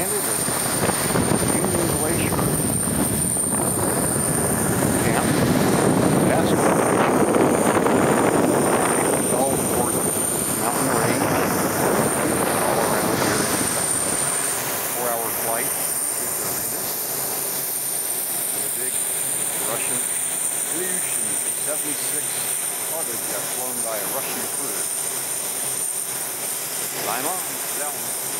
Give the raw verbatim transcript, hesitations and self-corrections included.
landed at Union Glacier camp. That's all toward mountain range all around here. Four hour flight to the arena. And a big Russian Illusion seventy-six cargo jet flown by a Russian crew. Climb on, down.